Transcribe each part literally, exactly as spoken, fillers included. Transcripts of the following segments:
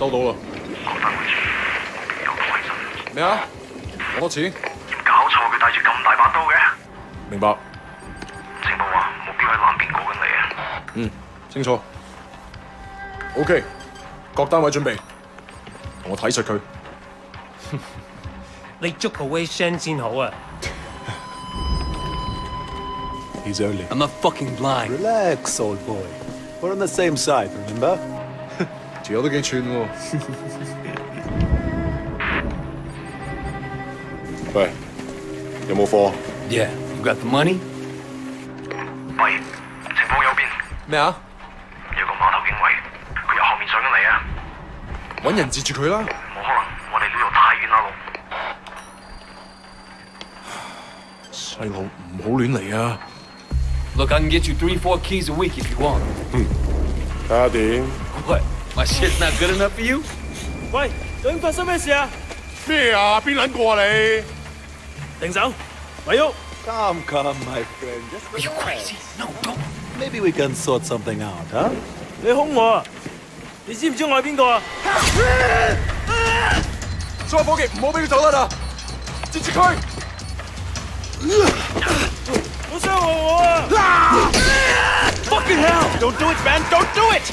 收到啦。 講翻個錢，有個衞生。 咩啊？攞多錢？ 搞錯，佢帶住咁大把刀嘅。 明白。 情報話目標喺南邊過緊嚟啊。 嗯，清楚。OK， 各單位準備，同我睇實佢。 你捉個 Wei Shen 先好啊。 He's only. I'm not fucking blind. Relax, old boy. We're on the same side, remember? 條友都幾串喎。喂，有冇貨 Yeah, you got the money? 喂，情況有變。 咩啊？ 有個碼頭警衛，佢由後面上緊嚟啊！ 揾人截住佢啦！ 冇可能，我哋呢度太遠啦，路。 細路唔好亂嚟啊！ Look, I can get you three, four keys a week if you want. 睇下點 What? My shit's not good enough for you? 喂，究竟發生咩事啊？ 咩啊？邊撚個啊你？ 停手，咪喐！ Come, come, my friend. Just Are you crazy? No, don't. Maybe we can sort something out, huh? 你兇我啊！你知唔知我係邊個啊？ 所有伙計唔好俾佢走甩啊！截住佢！ 好傷害我啊 ！Fucking hell! Don't do it, man! Don't do it!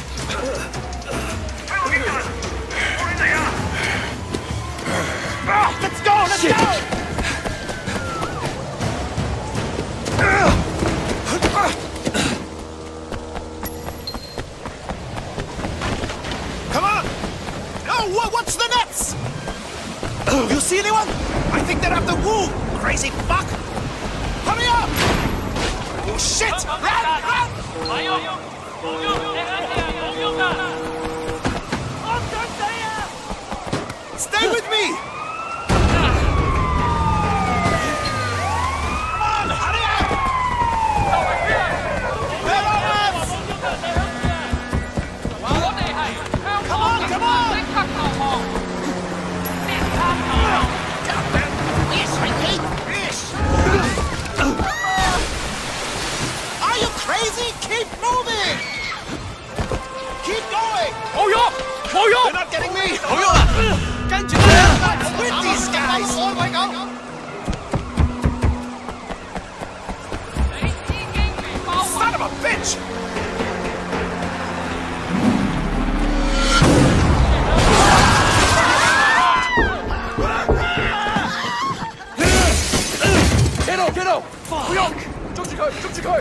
Let's go! Let's go! Come on! Oh, what, what's the nets? You see anyone? I think they're after Wu! Crazy fuck! Hurry up! Oh shit! Run! Run! Stay with me! Come on! Hurry up! They're on us! Come on! Come on! Are you crazy? Keep moving! Keep going! 冇喐，冇喐 They're not getting me! 好喐啊！跟住我 with these guys! 安慰狗 Son of a bitch! Kiddo, kiddo！ 不喐，捉住佢，捉住佢！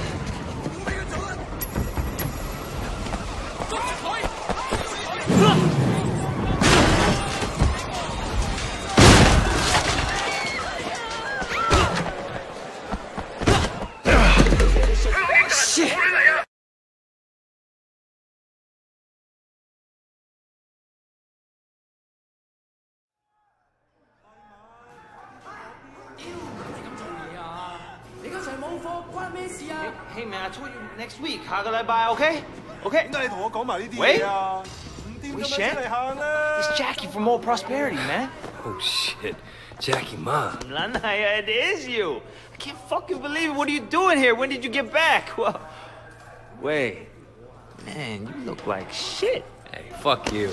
Hey man, I told you next week，下個禮拜 ，OK？OK？ 點解你同我講埋呢啲嘢啊？唔掂咁樣出嚟行啦 It's Jackie from Old Prosperity, man. Oh shit. Jackie Ma. Lanaya, it is you. I can't fucking believe it. What are you doing here? When did you get back? Well, wait. Man, you look like shit. Hey, fuck you.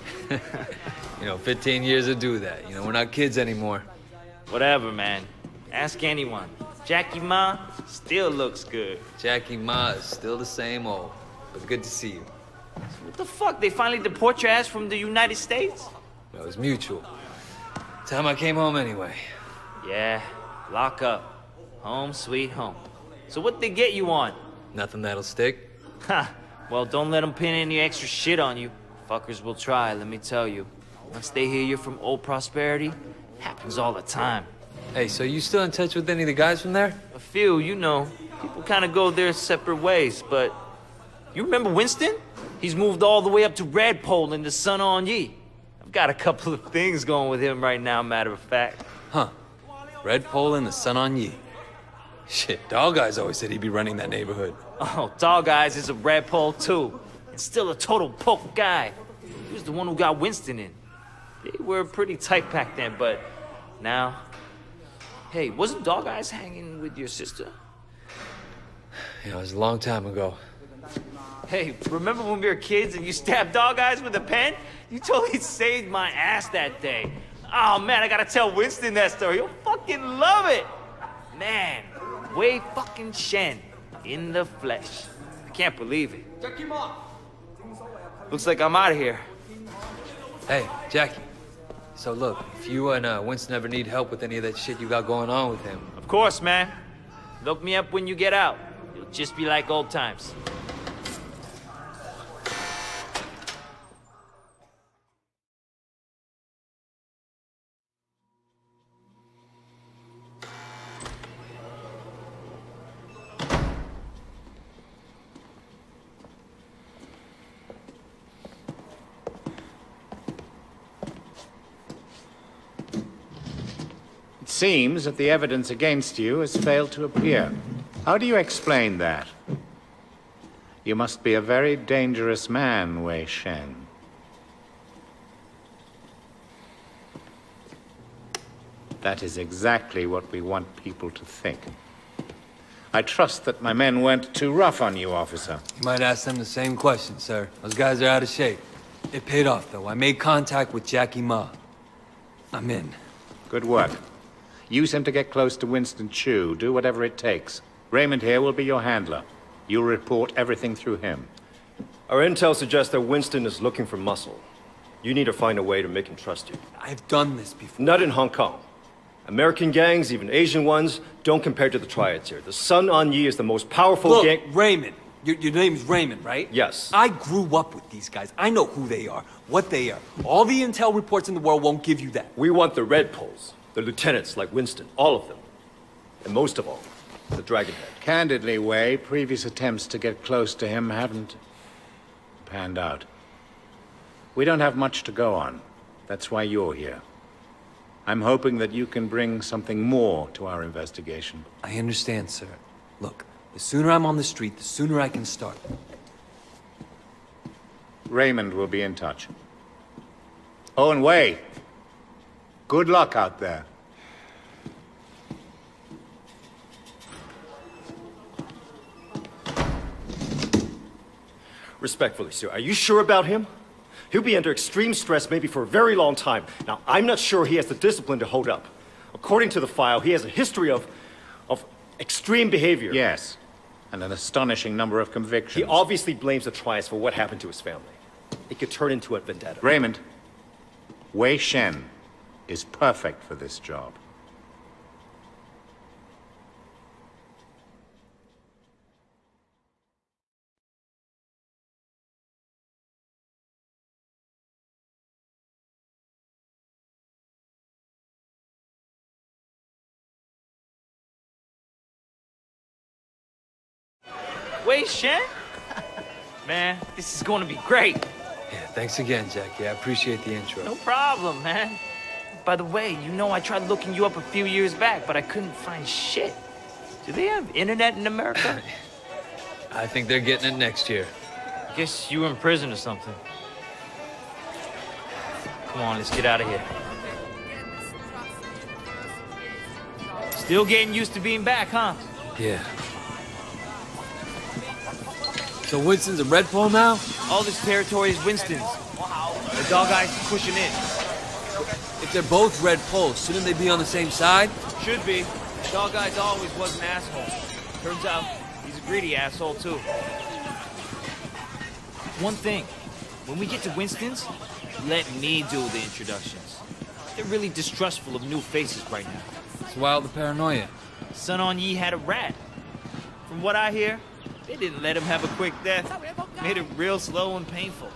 You know, fifteen years to do that. You know, we're not kids anymore. Whatever, man. Ask anyone. Jackie Ma still looks good. Jackie Ma is still the same old. But good to see you. What the fuck? They finally deport your ass from the United States? That was mutual. Time I came home anyway. Yeah, lock up. Home sweet home. So what they get you on? Nothing that'll stick. Ha! Well, don't let them pin any extra shit on you. Fuckers will try, let me tell you. Once they hear you're from Old Prosperity, happens all the time. Hey, so you still in touch with any of the guys from there? A few, you know. People kind of go their separate ways, but... You remember Winston? He's moved all the way up to Redpole in the Sun On Yee. I've got a couple of things going with him right now, matter of fact. Huh. Redpole and the Sun On Yee. Shit, Dog Eyes always said he'd be running that neighborhood. Oh, Dog Eyes is a Redpole too. And still a total poke guy. He was the one who got Winston in. They were pretty tight back then, but now... Hey, wasn't Dog Eyes hanging with your sister? You know, it was a long time ago. Hey, remember when we were kids and you stabbed dog eyes with a pen? You totally saved my ass that day. Oh man, I gotta tell Winston that story. He'll fucking love it. Man, Wei fucking Shen in the flesh. I can't believe it. Looks like I'm out of here. Hey, Jackie. So look, if you and uh, Winston ever need help with any of that shit you got going on with him... Of course, man. Look me up when you get out. It'll just be like old times. It seems that the evidence against you has failed to appear. How do you explain that? You must be a very dangerous man, Wei Shen. That is exactly what we want people to think. I trust that my men weren't too rough on you, officer. You might ask them the same question, sir. Those guys are out of shape. It paid off, though. I made contact with Jackie Ma. I'm in. Good work. Use him to get close to Winston Chu. Do whatever it takes. Raymond here will be your handler. You'll report everything through him. Our intel suggests that Winston is looking for muscle. You need to find a way to make him trust you. I've done this before. Not in Hong Kong. American gangs, even Asian ones, don't compare to the triads here. The Sun On Yee is the most powerful Look, gang- Raymond. Your, your name's Raymond, right? Yes. I grew up with these guys. I know who they are, what they are. All the intel reports in the world won't give you that. We want the Red Poles. The lieutenants like Winston, all of them. And most of all, the Dragonhead. Candidly, Wei, previous attempts to get close to him haven't panned out. We don't have much to go on. That's why you're here. I'm hoping that you can bring something more to our investigation. I understand, sir. Look, the sooner I'm on the street, the sooner I can start. Raymond will be in touch. Oh, and Wei, good luck out there. Respectfully, sir, are you sure about him? He'll be under extreme stress maybe for a very long time. Now, I'm not sure he has the discipline to hold up. According to the file, he has a history of... of extreme behavior. Yes, and an astonishing number of convictions. He obviously blames the triads for what happened to his family. It could turn into a vendetta. Raymond, Wei Shen is perfect for this job. Wei Shen? Man, this is gonna be great. Yeah, thanks again, Jackie. I appreciate the intro. No problem, man. By the way, you know I tried looking you up a few years back, but I couldn't find shit. Do they have internet in America? I think they're getting it next year. Guess you were in prison or something. Come on, let's get out of here. Still getting used to being back, huh? Yeah. So Winston's a Red Pole now? All this territory is Winston's. The dog eyes pushing in. If they're both Red Poles, shouldn't they be on the same side? Should be. Dog eyes always was an asshole. Turns out, he's a greedy asshole, too. One thing. When we get to Winston's, let me do the introductions. They're really distrustful of new faces right now. It's wild the paranoia. Sun On Yee had a rat. From what I hear, they didn't let him have a quick death. Made it real slow and painful.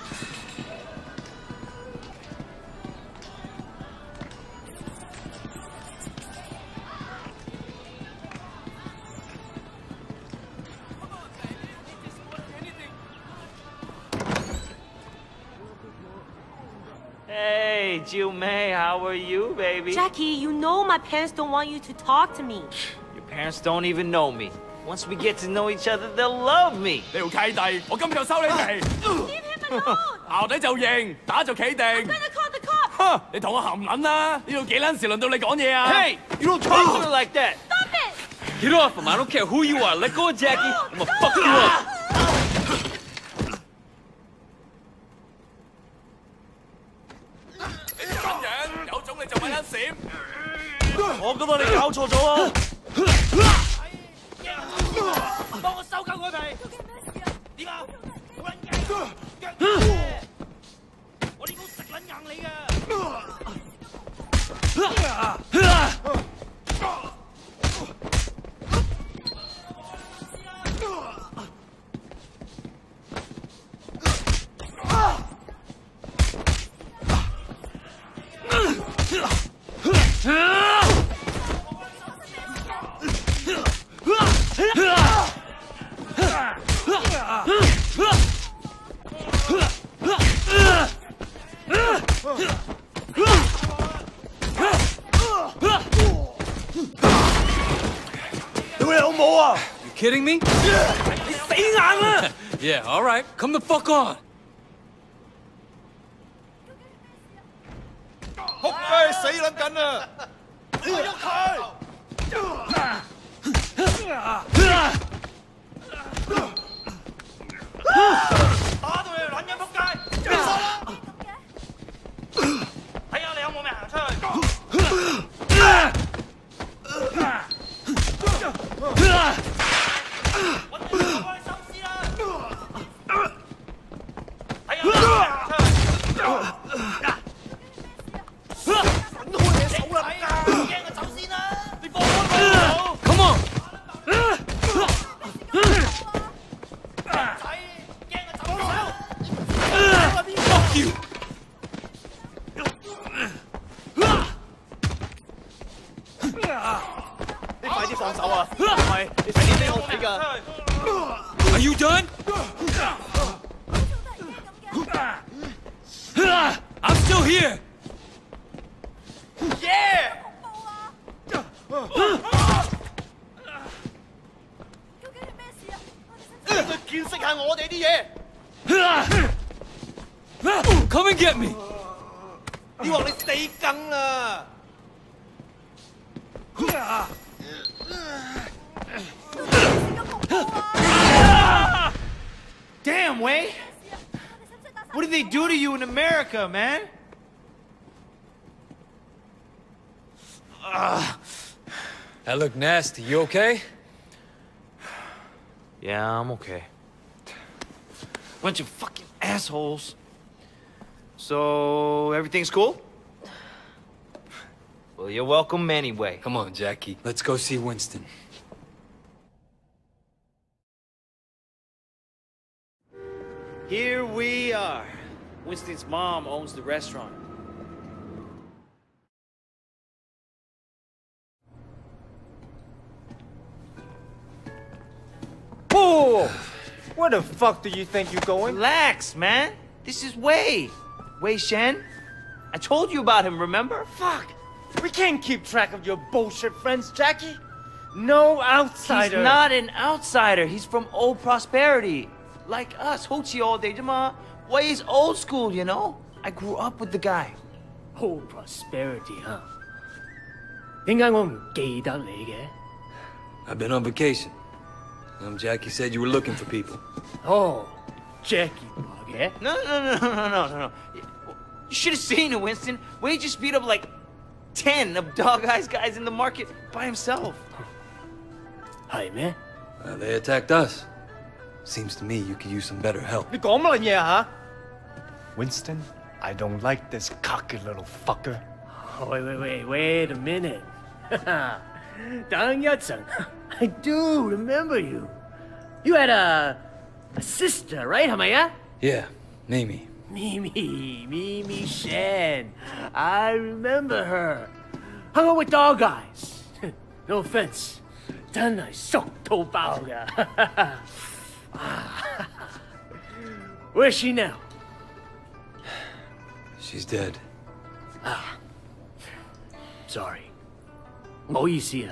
Hey, Jiu Mei, how are you, baby? Jackie, you know my parents don't want you to talk to me. Your parents don't even know me. Once we get to know each other, they'll love me. 你條契弟，我今日就收你皮。 Leave him alone! 淆底就認，打就企定。 I'm gonna call the cops! 哼！你同我含撚啦！呢度幾撚時輪到你講嘢啊 Hey, you don't talk to her like that. Stop it! Get off him. I don't care who you are. Let go of Jackie. I'm gonna fuck you up. 我覺得你搞錯咗啊！ 幫我收夠佢皮！點啊？好撚勁！我呢鋪食撚硬你嘅！ Kidding me? Yeah, all right. Come the fuck on. 仆街死撚緊啊！喐佢！ 打到你撚緊仆街！俾手啦！睇下你有冇命行出去！ Are you done? I'm still here. Yeah! 見識下我哋啲嘢。 Come and get me. 你話你死梗啦！ Damn, Wei! What did they do to you in America, man? Uh, that looked nasty. You okay? Yeah, I'm okay. Bunch of fucking assholes. So, everything's cool? Well, you're welcome anyway. Come on, Jackie. Let's go see Winston. Here we are. Winston's mom owns the restaurant. Whoa! Where the fuck do you think you're going? Relax, man. This is Wei. Wei Shen. I told you about him, remember? Fuck! We can't keep track of your bullshit friends, Jackie. No outsider. He's not an outsider. He's from Old Prosperity. Like us, Hochi all day, Jama. Wei is old school, you know? I grew up with the guy. Old Prosperity, huh? 點解我唔記得你嘅? I've been on vacation. Um, Jackie said you were looking for people. Oh, Jackie, okay? No, no, no, no, no, no, no. You should have seen it, Winston. Wei just beat up like ten of Dog Eyes guys in the market by himself. Hey, man. Uh, they attacked us. Seems to me you could use some better help. 你講乜嘢啊 Winston, I don't like this cocky little fucker. Oh, wait, wait, wait, wait a minute. 等一陣 I do remember you. You had a, a sister, right, 係咪啊? Yeah, Mimi. Mimi, Mimi Shen. I remember her. Hung out with Dog Eyes. No offense. 真係熟到爆㗎. Where's she now? She's dead. Ah. Sorry. 唔好意思啊.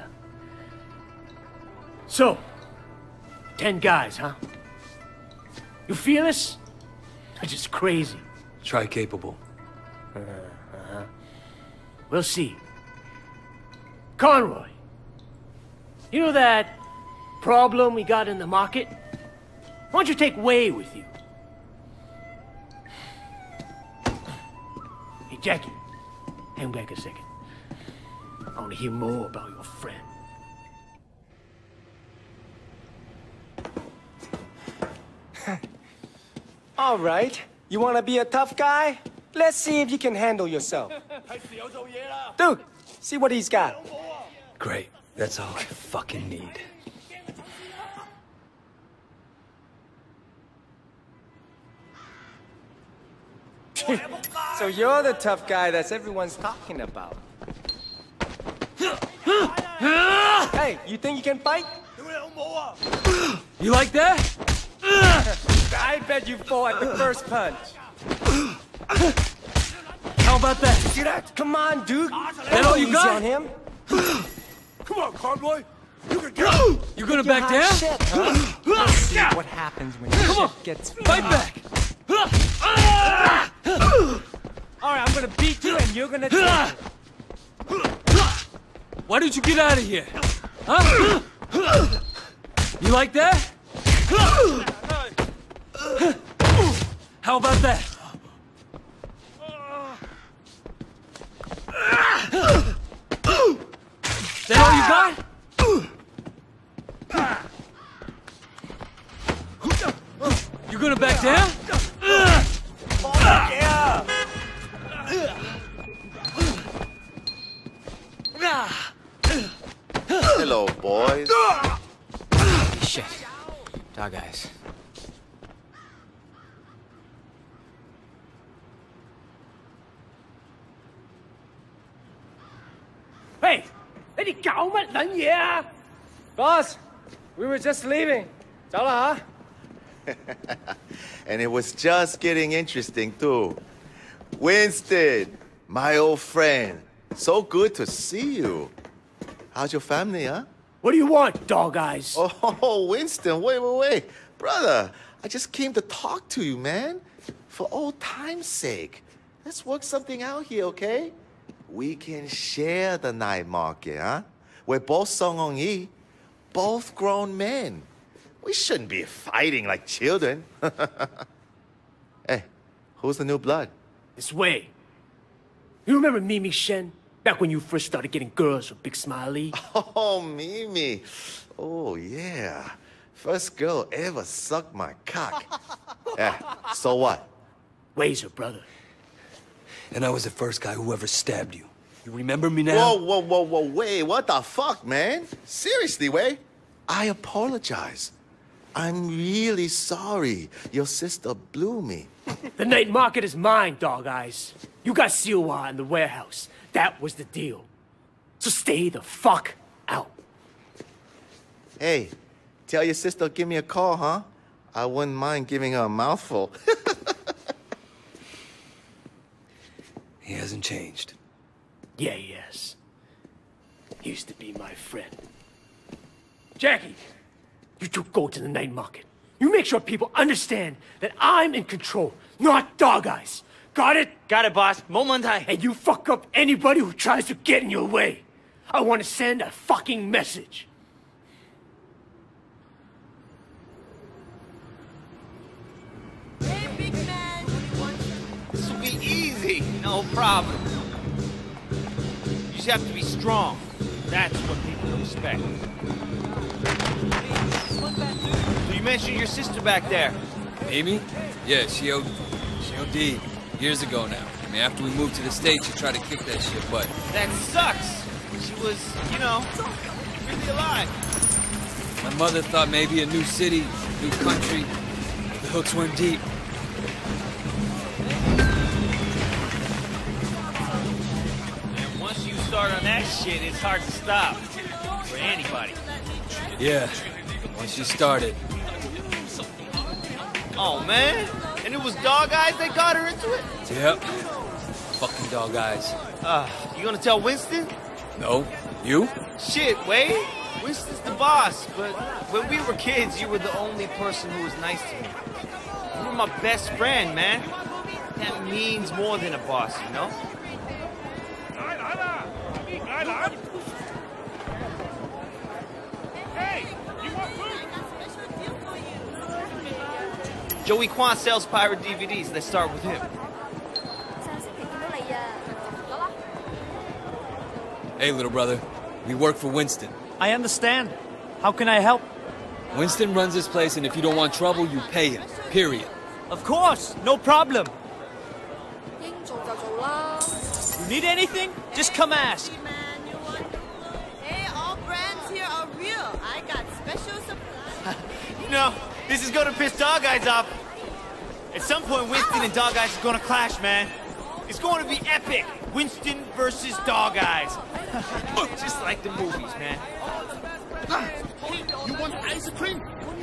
So, ten guys, huh? You feel this? They're just crazy. Try capable. Uh, uh-huh. We'll see. Conroy, you know that problem we got in the market? Why don't you take Wei with you? Hey, Jackie, hang back a second. I want to hear more about your friend. All right. You want to be a tough guy? Let's see if you can handle yourself. Dude, see what he's got. Great. That's all I fucking need. So you're the tough guy that's everyone's talking about. Hey, you think you can fight? You like that? I bet you fall at the first punch. How about that? See that? Come on, dude. That all you Easy got? on him. Come on, Convoy. You can get him. You gonna Your back hot down? shit, huh? Let's see what happens when Come shit on. gets Fight back! All right, I'm gonna beat you and you're gonna take it. Why don't you get out of here? Huh? You like that? How about that? That all you got? You gonna back down? Hello, boys. Shit. Dog eyes. Hey, 你哋搞乜撚嘢啊 Boss, we were just leaving. 走啦吓。 And it was just getting interesting, too. Winston, my old friend. So good to see you. How's your family, huh? What do you want, dog eyes? Oh, Winston, wait, wait, wait. Brother, I just came to talk to you, man. For old time's sake. Let's work something out here, okay? We can share the night market, huh? We're both Song Hong Yi, both grown men. We shouldn't be fighting like children. Hey, who's the new blood? This way. You remember Mimi Shen? Back when you first started getting girls with Big Smiley? Oh, Mimi. Oh, yeah. First girl ever sucked my cock. Yeah, so what? Way's her brother. And I was the first guy who ever stabbed you. You remember me now? Whoa, whoa, whoa, whoa, wait, what the fuck, man? Seriously, Wei? I apologize. I'm really sorry. Your sister blew me. The night market is mine, dog eyes. You got Siwa in the warehouse. That was the deal. So stay the fuck out. Hey, tell your sister give me a call, huh? I wouldn't mind giving her a mouthful. He hasn't changed. Yeah, he has. He used to be my friend. Jackie, you two go to the night market. You make sure people understand that I'm in control, not dog eyes. Got it? Got it, boss. Momentai. And you fuck up anybody who tries to get in your way. I want to send a fucking message. Hey, big man. This will be easy. No problem. You just have to be strong. That's what people expect. So you mentioned your sister back there. Amy? Yeah, she O she OD'd years ago now. I mean, after we moved to the States, she tried to kick that shit, but... That sucks. She was, you know, really alive. My mother thought maybe a new city, new country. The hooks went deep. And once you start on that shit, it's hard to stop. For anybody. Yeah, once you started. Oh, man. And it was Dog Eyes that got her into it? Yep. Fucking dog eyes. Uh, you gonna tell Winston? No. You? Shit, Wade. Winston's the boss, but when we were kids, you were the only person who was nice to me. You were my best friend, man. That means more than a boss, you know? Hey, you want food? Joey Kwan sells pirate D V Ds. Let's start with him. Hey, little brother. We work for Winston. I understand. How can I help? Winston runs this place, and if you don't want trouble, you pay him. Period. Of course, no problem. 應做就做啦。 You need anything? Just come ask. Hey, all brands here are real. I got special supplies. You know, this is gonna piss Dog Eyes off. At some point, Winston and Dog Eyes are gonna clash, man. It's going to be epic. Winston versus Dog Eyes. Just like the movies, man. You want ice cream?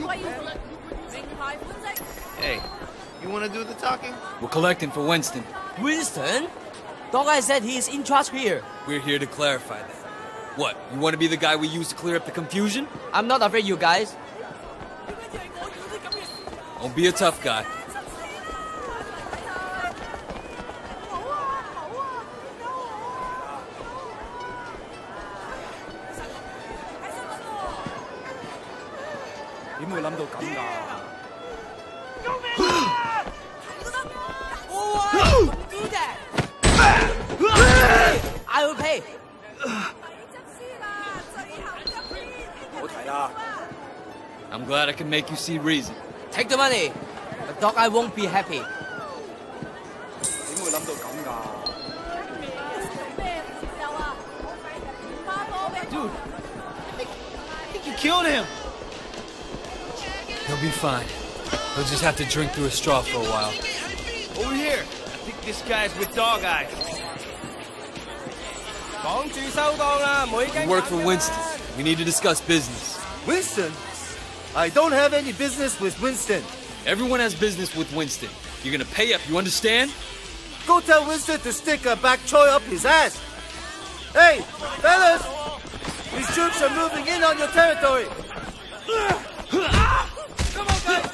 Hey, you wanna do the talking? We're collecting for Winston. Winston? Dog Eye said he is in charge here. We're here to clarify that. What, you want to be the guy we use to clear up the confusion? I'm not afraid, you guys. Don't be a tough guy. Do that! I will pay. I'm glad I can make you see reason. Take the money. But Dog Eye won't be happy. Dude, I think you killed him. He'll be fine. He'll just have to drink through a straw for a while. Over here. I think this guy's with Dog Eyes. We work for Winston. We need to discuss business. Winston? I don't have any business with Winston. Everyone has business with Winston. You're gonna pay up, you understand? Go tell Winston to stick a bak choy up his ass. Hey, fellas! These troops are moving in on your territory. Come on, guys!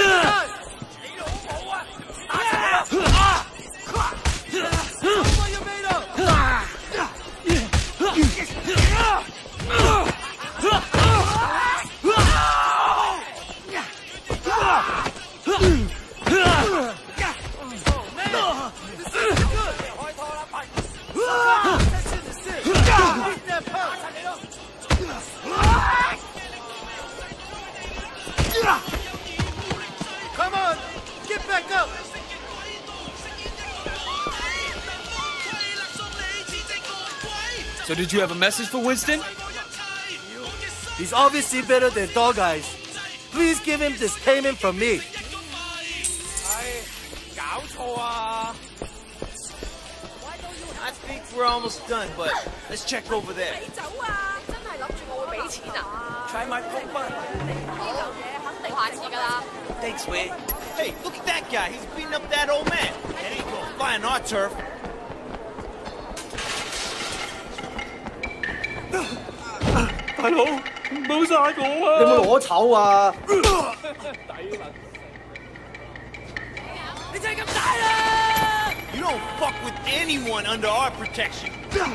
Come on, get back up! So did you have a message for Winston? He's obviously better than Dog Eyes. Please give him this payment from me. I think we're almost done, but let's check over there. Try my poker. Thanks, Wade. Hey, look at that guy. He's beating up that old man. That ain't gonna fly on our turf. Hello? 冇晒我啊！你有冇攞籌啊？ 你真係咁大啦 You don't fuck with anyone under our protection.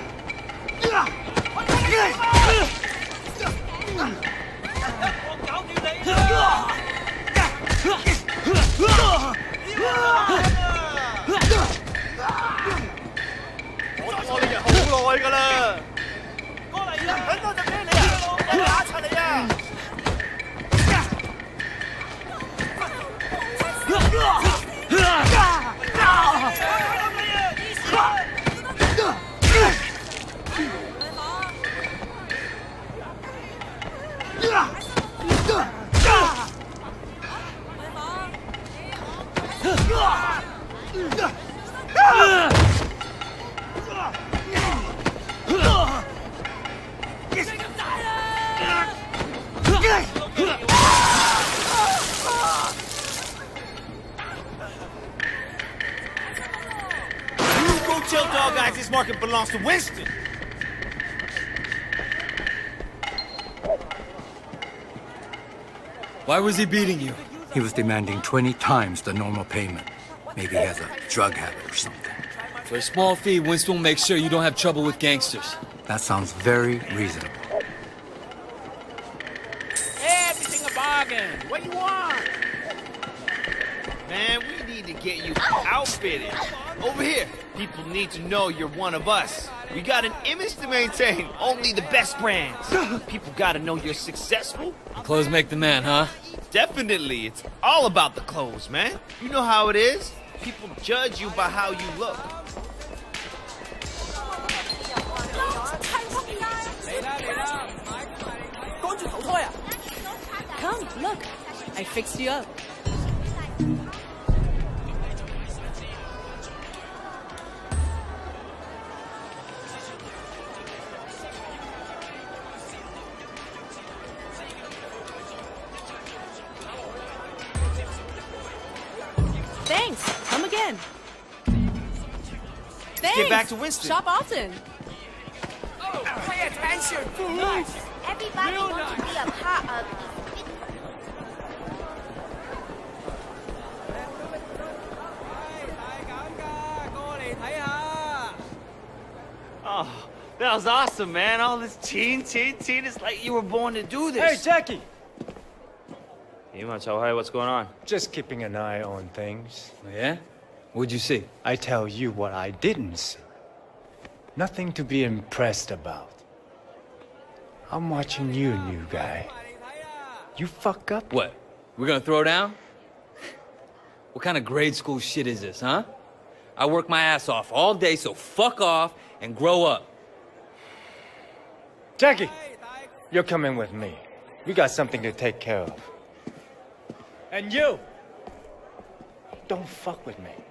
Tell Dog Eyes this market belongs to Winston. Why was he beating you? He was demanding twenty times the normal payment. Maybe he has a drug habit or something. For a small fee, Winston will make sure you don't have trouble with gangsters. That sounds very reasonable. Everything a bargain. What you want? Man, we need to get you outfitted. Over here. People need to know you're one of us. We got an image to maintain. Only the best brands. People gotta know you're successful. The clothes make the man, huh? Definitely. It's all about the clothes, man. You know how it is. People judge you by how you look. Come, look. I fixed you up. Thanks. Come again. Thanks. Get back to Winston. Shop often. Oh, pay attention, fool! Nice. Everybody Real wants nice. to be a part of this. Oh, that was awesome, man. All this teen, teen, teen. It's like you were born to do this. Hey, Jackie! Hey, Macho, hey, what's going on? Just keeping an eye on things. Yeah? What'd you see? I tell you what I didn't see. Nothing to be impressed about. I'm watching you, new guy. You fuck up? What? We're gonna throw down? What kind of grade school shit is this, huh? I work my ass off all day, so fuck off and grow up. Jackie! You're coming with me. We got something to take care of. And you! Don't fuck with me.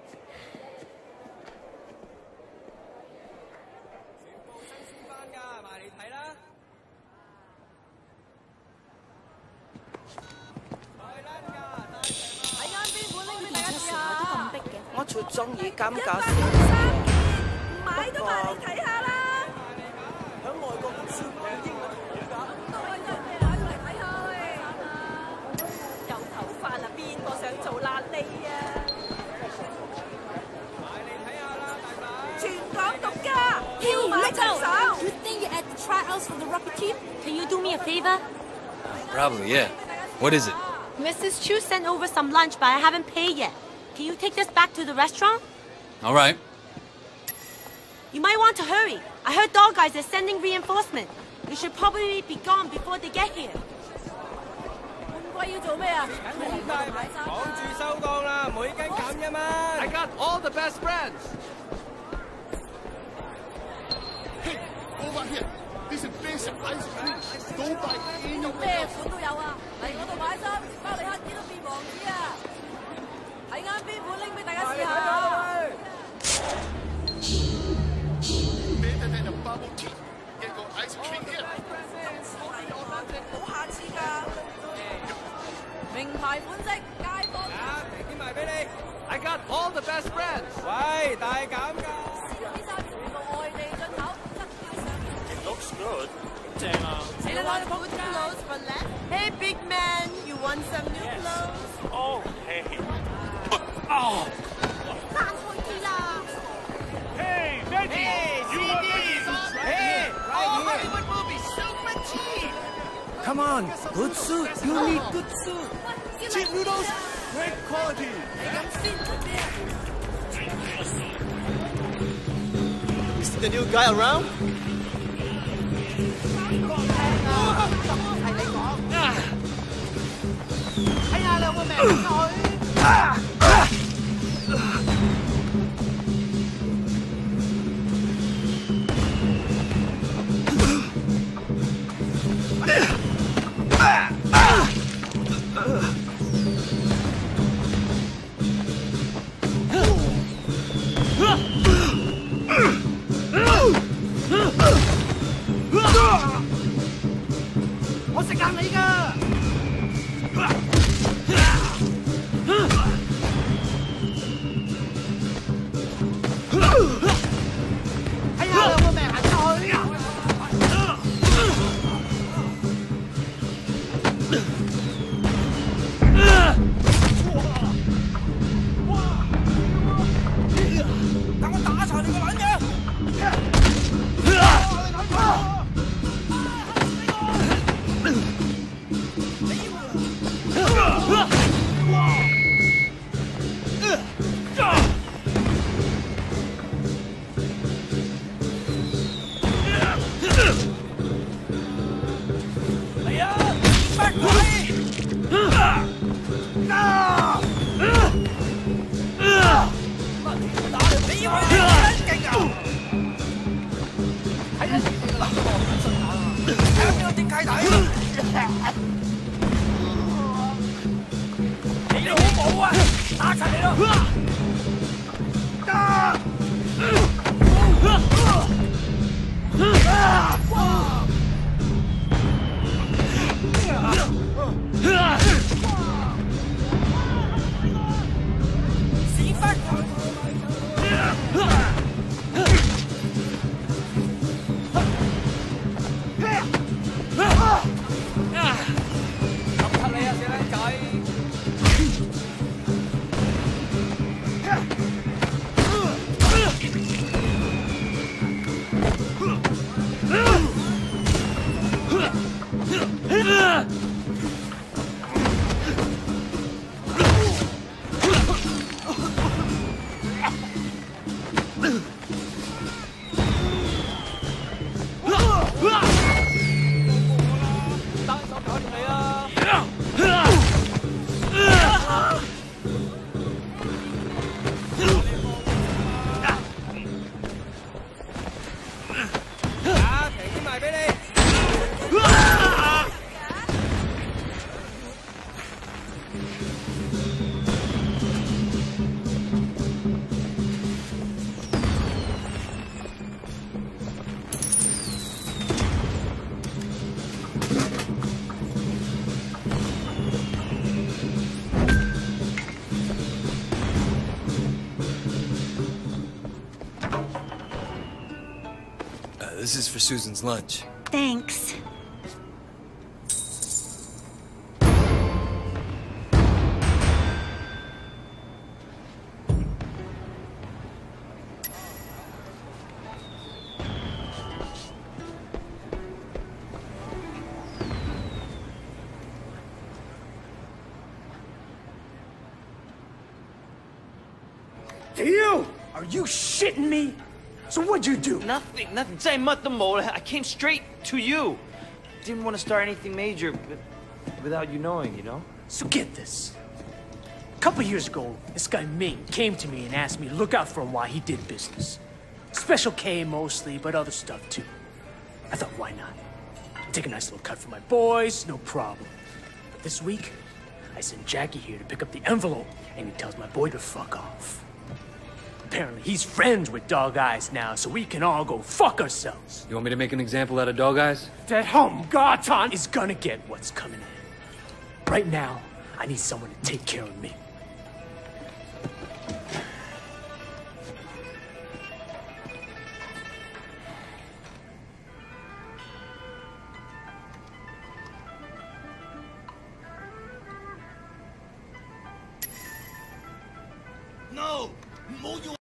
You think you're at the tryouts for the rugby team? Can you do me a favor? Probably, yeah. What is it? Missus Chu sent over some lunch, but I haven't paid yet. Can you take this back to the restaurant? All right. You might want to hurry. I heard dog guys are sending reinforcement. You should probably be gone before they get here. I got all the best brands. Hey, over here. This is basic ice cream. Don't buy any of it. Better than a bubble tea. Get your ice cream here. I got all the best brands.喂，大減價。 It looks good. 正啊。 You want good clothes for less? Hey, big man, you want some new clothes? Oh, hey. Oh. Hey, Veggie! Hey, you want C Ds. Veggie? Hey, all right here. Hollywood movies, super cheap! Come on, good suit. You need good suit. Cheap noodles, great quality. Is the new guy around? 定契弟。你哋好冇啊！打柒你咯！啊！屎忽！ 揼柒你啊，死僆仔！ This is for Susan's lunch. Thanks. To you! Are you shitting me? So what'd you do? Nothing, nothing. 真係乜都冇. I came straight to you. Didn't want to start anything major but without you knowing, you know? So get this. A couple years ago, this guy Ming came to me and asked me to look out for him while he did business. Special K mostly, but other stuff too. I thought, why not? Take a nice little cut for my boys, no problem. But this week, I sent Jackie here to pick up the envelope, and he tells my boy to fuck off. Apparently, he's friends with Dog Eyes now, so we can all go fuck ourselves. You want me to make an example out of Dog Eyes? That hum Garton is gonna get what's coming in. Right now, I need someone to take care of me. No! 唔好要